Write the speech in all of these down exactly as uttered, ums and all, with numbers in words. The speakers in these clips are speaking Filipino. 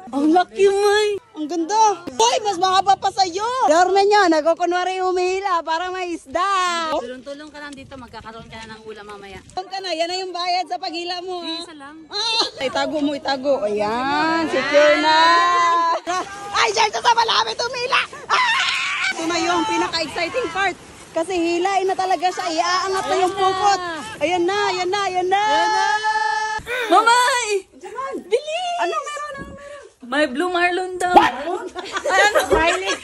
Ang laki, May. Ang ganda. Hoy, mas mahaba pa sa'yo. Dorme niya, nagkukunwari humihila para may isda. Tulong-tulong ka lang dito, magkakaroon ka na ng ulam mamaya. Tulong ka na, yan na yung bayad sa paghila mo. Isa lang. Ah, itago mo, itago. Ayan, secure na. Ay, dyan sa malapit humila. Ah! Ito na yung pinaka-exciting part. Kasi hilain na talaga siya. Iaangat na yung pupot. Ayan na, ayan na, ayan na. Mamay! Bilis! Ano meron? Ano meron? May blue marlin daw. Ay, ano? Marlin.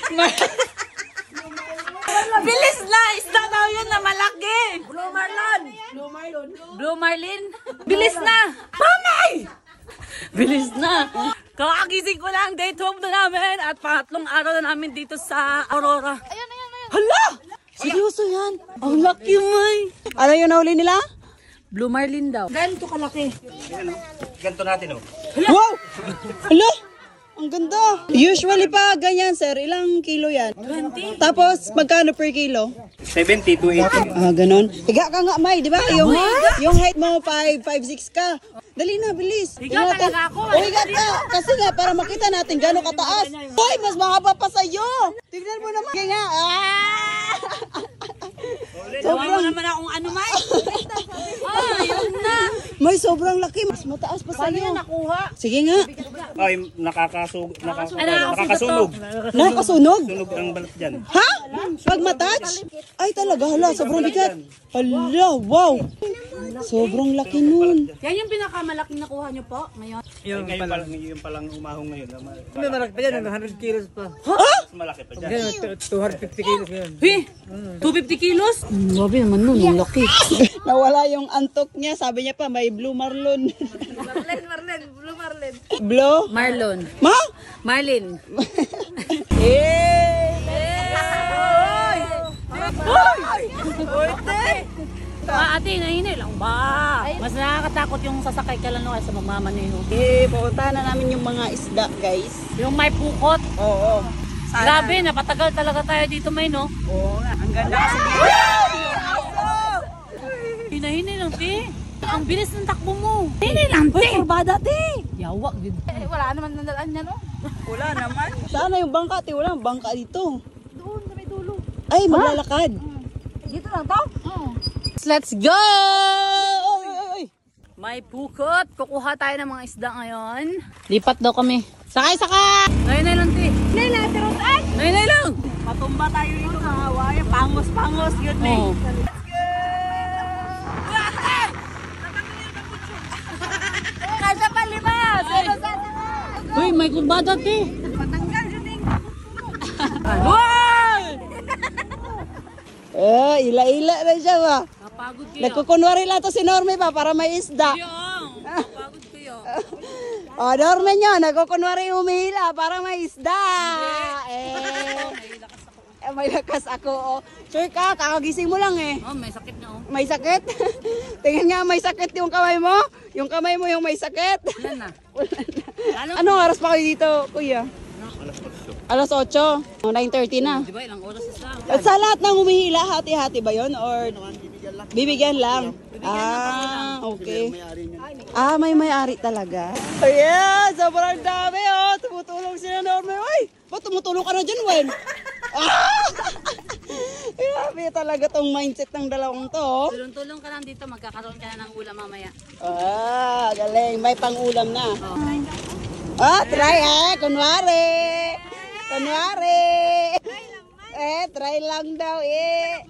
Bilis na! Isda daw yun na malaki. Blue marlin. Blue marlin. Blue marlin. Bilis na! Mamay! Bilis na! Kakagising ko lang, day twelve na namin at pangatlong araw na namin dito sa Aurora. Ayan, ayan, ayan. Hala! Seryoso yan? Ang laki, May. Ano yung nahuli nila? Blue marlin daw. Ganito kalaki. Ganto natin, oh. Wow! Hala! Ang ganda. Usually pa ganyan, sir. Ilang kilo yan? twenty. Tapos, magkano per kilo? seventy to eighty. Ah, ganon. Higa ka nga, May, di ba? Yung, yung height mo, five, five, six ka. Dali na, bilis. Higa Tingnan natin. talaga ako. O, higa ka. Kasi nga, para makita natin gano'ng kataas. Hoy, mas mahaba pa sa'yo. Tignan mo naman. Higa nga. Ah! Tawa mo naman akong ano, May. Ah, yun na. May sobrang laki. Mas mataas pa Paano sa'yo. yan nakuha? Sige nga. Ay, nakakasug, naka, Ay, nakakasunog. Nakasunog. Sunog ang balat dyan. Ha? Pag matouch? Ay talaga, hala, sobrang bigat. Hala, wow. Sobrang laki nun. Yan yung pinakamalaking nakuha nyo po ngayon. Yung ngayon palang, yung palang umahong ngayon. May malaki pa dyan, one hundred kilos pa. Ha? Mas malaki pa dyan. Ganyan, two hundred fifty kilos ngayon. Hey, two hundred fifty kilos? Grabe naman nun, ang laki. Nawala yung antok niya. Sabi niya pa, may blue marlin. Marlin, Marlin, blue Marlin. Blue? Marlon. Ma? Marlin. Eh! Ah, ate, nahinay lang ba? Mas nakakatakot yung sasakay ka lang kaysa magmamaneho. Eh, pupuntahan na namin yung mga isda, guys. Yung may pukot. Oo. Grabe, napatagal talaga tayo dito, may no? Oo nga, ang ganda kasi. Hinahinay lang, te. Ang bilis ng takbo mo. Hinay lang, te. Kurbada, te. Yawak, din. Eh, wala naman nandalaan niya, no? Wala naman. Sana yung bangka, te. Wala bangka dito. Doon, sa may dulo. Ay, maglalakad. Dito lang to? Oo. Let's go! Oy, oy, oy. May pukot. Kukuha tayo ng mga isda ngayon. Lipat daw kami. Sakay, sakay! Nainay lang, te. Naila, tirutan. Nainay lang! Patumba tayo dito sa Hawaii. Pangos-pangos yun, May. Oo. Kasa pa lima. Uy, may kurbada, te. Patanggal yun eh. Wow! Eh, ila-ila na siya ba? Napagod kayo. Nagkukunwari lang to si Norme pa para may isda. Yung, napagod kayo. O, Norme nyo, nagkukunwari humihila para may isda. Eh, eh, may lakas ako. Oh. Sure ka, kakagising mo lang eh. Oh, may sakit na, oh. May sakit? Tingnan nga, may sakit yung kamay mo. Yung kamay mo yung may sakit. Wala na. Ano? Anong oras pa kayo dito, kuya? Alas otso. nine thirty na. Di ba, ilang oras lang? At sa lahat ng humihila, hati-hati ba yon or bibigyan lang? Ah, okay. Ah, may may-ari talaga. Ayan, sobrang dami oh. Tumutulong sila Norme. Uy, ba't tumutulong ka na dyan, Wen? Ah! Grabe talaga tong mindset ng dalawang to. Oh. Tulong-tulong ka lang dito, magkakaroon ka na ng ulam mamaya. Ah, galing. May pang-ulam na. Ah, try eh. Kunwari. Kunwari. Eh, try lang daw eh.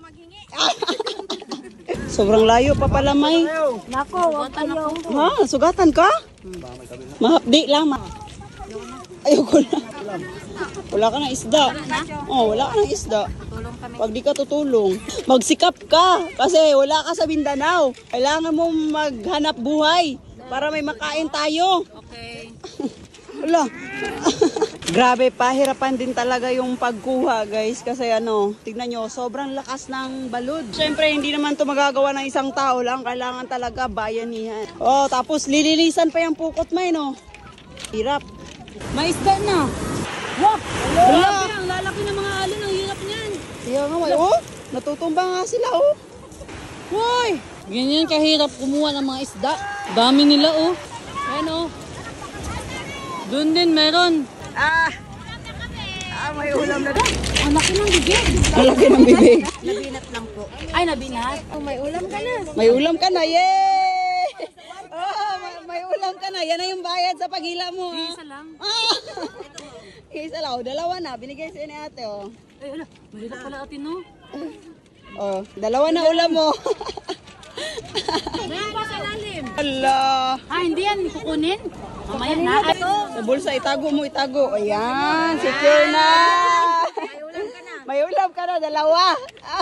Sobrang layo pa pala, May. Nako, wag kayo. Ha? Sugatan ka? Mahapdi lang. Ma Ayoko na. Wala ka ng isda. Oh, wala ka ng isda. Tulong kami. Pag di ka tutulong, magsikap ka. Kasi wala ka sa Mindanao. Kailangan mo maghanap buhay para may makain tayo. Okay. Wala. Grabe, pahirapan din talaga yung pagkuha, guys. Kasi ano, tignan nyo, sobrang lakas ng balud. Siyempre, hindi naman to magagawa ng isang tao lang. Kailangan talaga bayanihan. Oh, tapos lililisan pa yung pukot, May, no? Hirap. May isda na. Wap! Wala. Grabe, ang lalaki ng mga alon. Ang hirap niyan. Kaya nga, May. Oh, natutumba nga sila, oh. Hoy! Ganyan kahirap kumuha ng mga isda. Dami nila, oh. Ayan, oh. Doon din meron. Ah! Ah, may ulam na daw. Ang laki ng bibig. Malaki ng bibig. Ay, nabinat. May ulam ka na, yay! Oh, may, may ulam ka na. Yan na yung bayad sa paghila mo. ah. Isa lang. Ah! Isa lang. Oh, dalawa na. Binigay sa'yo ni ate, oh. Ay, ala. Mahirap pala atin, no? Oh, dalawa na ulam mo. Meron pa sa lalim. Ala. Ah, hindi yan. Kukunin. Mamaya na. Ito. Sa bulsa, itago mo, itago. Ayan, secure na. May ulam ka na, dalawa.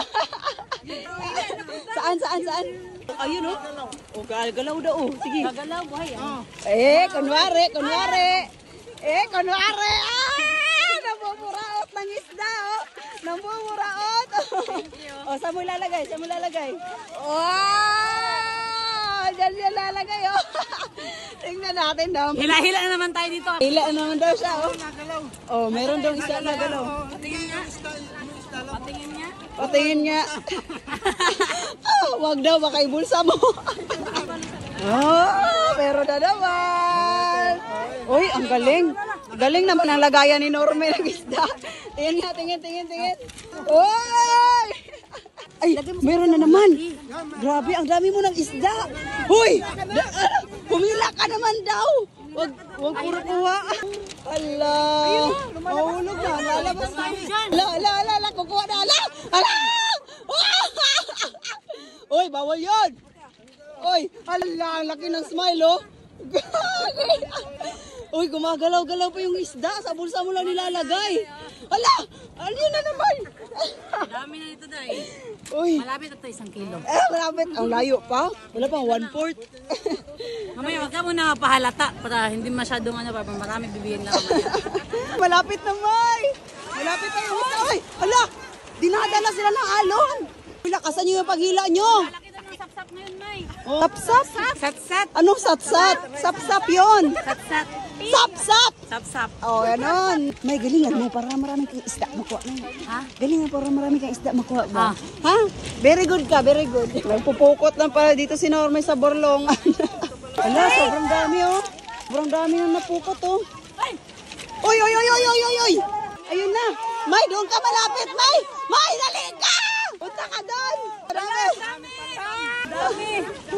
Saan, saan, saan? Ayun, oh. Oh, galaw daw, oh. Sige. Gagalaw, buhay. Ah. Eh, kunwari, kunwari. Eh, kunwari. Ah! Namumuraot ng isda, oh. Namumuraot. Oh, saan mo ilalagay? Saan mo ilalagay? Wow! Diyan niya lalagay, oh. Tingnan natin daw. Hila-hila na naman tayo dito. Hila naman daw siya, oh. Oh, meron daw isda na galaw. Patingin nga. Patingin nga. Patingin nga. Oh, wag daw, baka ibulsa mo. Oh, pero na naman. Uy, ang galing. Galing naman ang lagayan ni Norme ng isda. Tingin nga, tingin, tingin, tingin. Uy! Ay, meron na naman. Grabe, ang dami mo ng isda. Huy! Da, ano, pumila ka naman daw. Wag, wag puro kuha. Ala. Mahulog na. Lalabas na. Ala, ala, ala, ala. Kukuha na. Ala! Ala! Uy, bawal yun. Uy, ala, ang laki ng smile, oh. Uy, gumagalaw-galaw pa yung isda. Sa bulsa mo lang nilalagay. Ala! Ano yun na naman? Dami na ito, Day. Uy. Malapit ito isang kilo. Eh, malapit. Ang layo pa. Wala pang one-fourth. Mamaya, wag ka muna pahalata para hindi masyadong ano, para marami bibigyan lang mamaya. Malapit na, May. Malapit na yung isda. Uy, ala! Dinadala sila ng alon. Lakasan nyo yung paghila nyo. Malaki na ng sapsap ngayon, May. Sapsap? Satsat. Anong satsat? Sapsap yun. Satsat. Sapsap! Sapsap. Oh, ganon. May galingan mo para marami kang isda makuha na. Ha? Galingan para marami kang isda makuha ba? Ah. Ha? Very good ka, very good. Nagpupukot lang pala dito si Norme sa Borlong. Ala, sobrang dami, oh. Sobrang dami na napukot, oh. Oy, oy, oy, oy, oy, oy, oy. Ayun na. May, doon ka malapit, May. May, dali ka! Punta ka doon. Dami. Dami.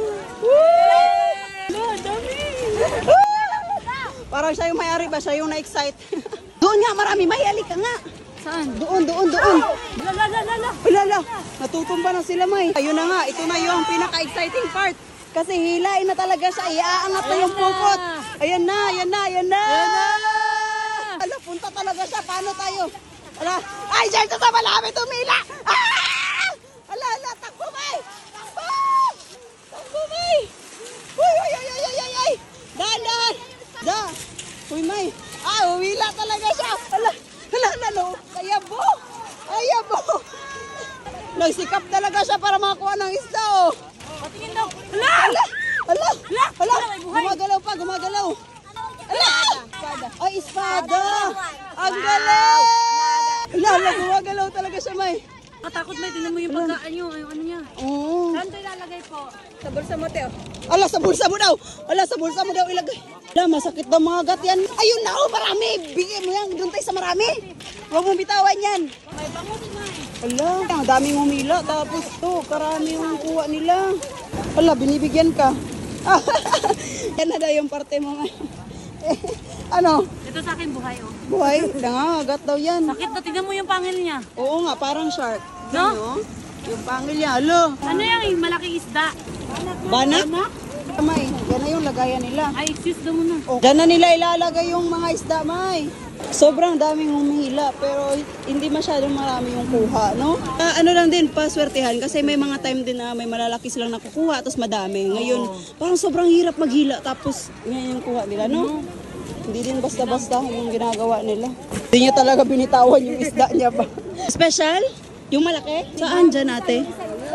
Woo! Dami. Parang siya yung may-ari ba? Siya yung na-excite. Doon nga, marami. May, alik ka nga. Saan? Doon, doon, doon. Lala, lala, lala. Lala, natutumba na sila, May. Ayun na nga, ito na yung pinaka-exciting part. Kasi hilain na talaga siya. Iaangat na yung pupot. Ayan na, ayan na, ayan na. Ala, punta talaga siya. Paano tayo? Ala, ay, dyan siya sa malapit. Tumila. Ah! Ala, ala, takbo, May. Takbo. Takbo, May. Uy, uy, uy, uy, uy, uy. Dahan, dahan. Da. Uy, May. Ah, umila talaga siya. Ala, ala, ala, no. Ayabo. Ayabo. Nagsikap talaga siya para makakuha ng isda, oh. Patingin daw. Ala! Ala! Ala! Ala! Gumagalaw pa, gumagalaw. Ala! Ay, espada! Ang galing! Ala, ala, gumagalaw talaga siya, May. Katakot, May. Tingnan mo yung pagkaan nyo. Yung ano niya. Oo. Saan ito ilalagay po? Sa bulsa mo, Teo. Ala, sa bulsa mo daw. Ala, sa bulsa mo daw ilagay. Ala, masakit daw mga gat yan. Ayun na, oh, marami. Bigay mo yan. Doon tayo sa marami. Huwag mong bitawan yan. May bangus, May. Ala, ang daming humila. Tapos to, karami yung kuha nila. Ala, binibigyan ka. Yan na daw yung parte mo ngayon. Eh, ano? Ito sa akin buhay, oh. Buhay? Nangangagat daw yan. Sakit na. Tingnan mo yung pangil niya. Oo nga, parang shark. No? Ano? Yung pangil niya. Alo. Ano yung malaking isda? Banak? May, yan na yung lagayan nila. Ay, excuse daw muna. Oh, dyan na nila ilalagay yung mga isda, May. Sobrang daming humihila, pero hindi masyadong marami yung kuha, no? Ah, ano lang din, paswertehan, kasi may mga time din na may malalaki silang nakukuha, tapos madami. Ngayon, parang sobrang hirap maghila, tapos yan yung kuha nila, no? Hindi din basta-basta yung ginagawa nila. Hindi niya talaga binitawan yung isda niya ba? Special? Yung malaki? Saan dyan, ate?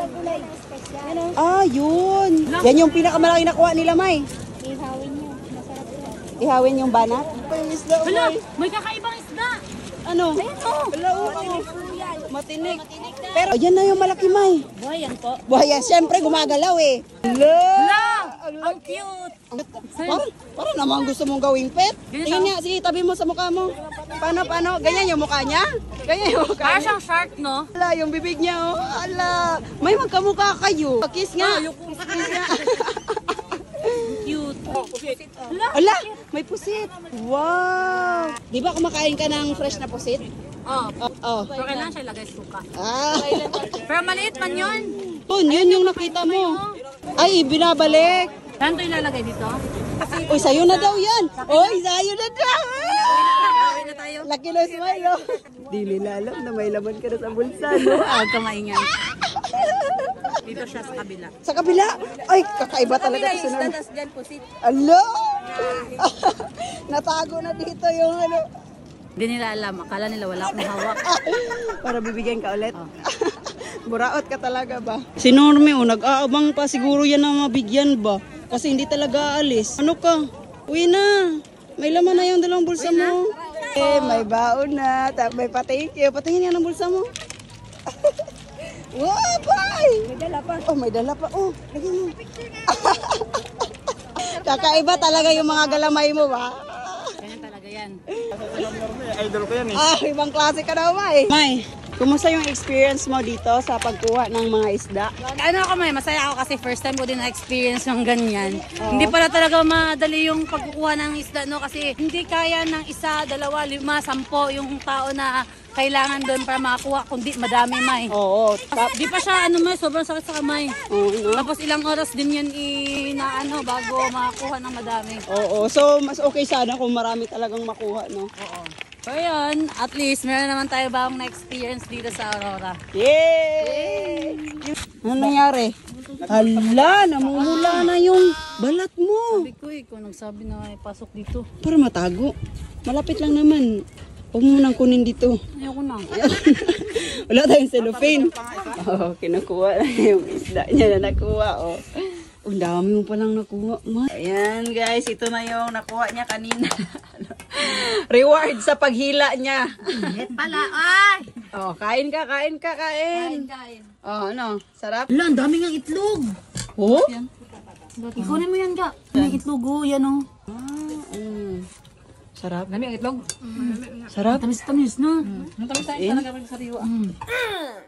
Ah, yun. Yan yung pinakamalaki nakuha nila, May. Ihawin yung banat? Yung isda, Hala, May. may kakaibang isda. Ano? Hala, oh, matinik. Pero yan na yung malaki, May. Buhay yan po. Buhay yan, siyempre gumagalaw eh. Hala! Ang cute. Parang, parang naman gusto mong gawing pet. Tingnan niya, sige, tabi mo sa mukha mo. Paano, paano? Ganyan yung mukha niya? Ganyan yung mukha Parang niya? siyang shark, no? Ala, yung bibig niya, oh. Ala, may magkamukha kayo. Kiss nga. Kiss nga. Cute. Ala, may pusit. Wow. Di ba kumakain ka ng fresh na pusit? Oh. Oh, oh. Pero kailangan siya ilagay suka. Ah. Pero maliit man yun. Oh, yun yung nakita mo. Ay, binabalik. Saan ito ilalagay dito? Uy, sa'yo na daw yan. Uy, sa'yo na daw. Gawin na tayo. Laki na smile, oh. Di nila alam na may laman ka na sa bulsa, no? Huwag ka maingay. Dito siya sa kabila. Sa kabila. Ay, kakaiba talaga. Sunod. Tapos dyan po si... Alo! Natago na dito yung ano. Hindi nila alam. Akala nila wala akong hawak. Para bibigyan ka ulit. Buraot ka talaga ba? Si Norme, oh, nag-aabang pa siguro yan na mabigyan ba? Kasi hindi talaga aalis. Ano ka? Uwi na. May laman na yung dalawang bulsa mo. Eh, may baon na. Ta- May pa-thank you. Patingin yan ang bulsa mo. Wow, boy! May dala pa. Oh, may dala pa. Oh, lagyan mo. Kakaiba talaga yung mga galamay mo ba? Ganyan talaga yan. Idol ko yan eh. Ah, ibang klase ka daw, May. May, kumusta yung experience mo dito sa pagkuha ng mga isda? Ano ako may, masaya ako kasi first time ko din na-experience yung ganyan. Hindi pala talaga madali yung pagkukuha ng isda, no? Kasi hindi kaya ng isa, dalawa, lima, sampo yung tao na kailangan doon para makakuha, kundi madami, May. Oo. Di pa siya, ano, May, sobrang sakit sa kamay. Oo, no? Tapos ilang oras din yun inaano bago makakuha ng madami. Oo. So, mas okay sana kung marami talagang makuha, no? Oo. So yun, at least meron naman tayo bagong na-experience dito sa Aurora. Yay! Ano nangyari? Hala, namumula na yung balat mo. Sabi ko eh, kung nagsabi na ay pasok dito. Para matago. Malapit lang naman. Huwag mo nang kunin dito. Ayoko na. Wala tayong cellophane. Oo, oh, kinukuha na yung isda niya na nakuha. Oh. Ang dami mo palang nakuha. Ma. Ayan guys, ito na yung nakuha niya kanina. Reward sa paghila niya. Init pala, ay! Oh, kain ka, kain ka, kain. Kain. Oh, ano? Sarap? Wala, ang dami ng itlog. Oh? Ikunin mo yan, Ga. May itlog, oh, yan, oh. Ah, mm. Sarap? Dami ang itlog. Sarap? Tamis-tamis na. Ang tamis tayo Eh? talaga sa sariwa. Mm.